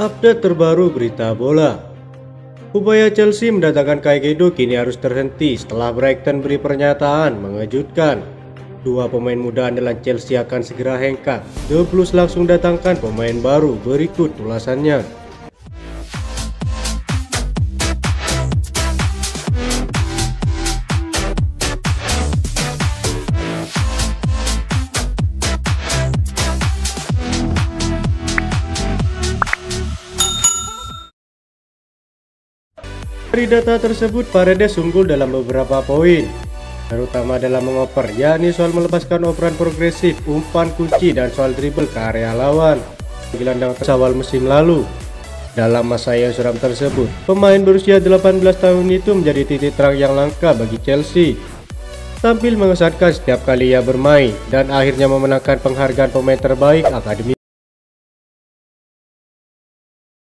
Update terbaru berita bola. Upaya Chelsea mendatangkan Caicedo kini harus terhenti setelah Brighton beri pernyataan mengejutkan. Dua pemain muda andalan Chelsea akan segera hengkang. The Blues langsung datangkan pemain baru, berikut ulasannya. Dari data tersebut, Paredes unggul dalam beberapa poin, terutama dalam mengoper, yakni soal melepaskan operan progresif, umpan kunci, dan soal dribble ke area lawan. Gelandang awal musim lalu. Dalam masa yang suram tersebut, pemain berusia 18 tahun itu menjadi titik terang yang langka bagi Chelsea. Tampil mengesankan setiap kali ia bermain, dan akhirnya memenangkan penghargaan pemain terbaik akademi.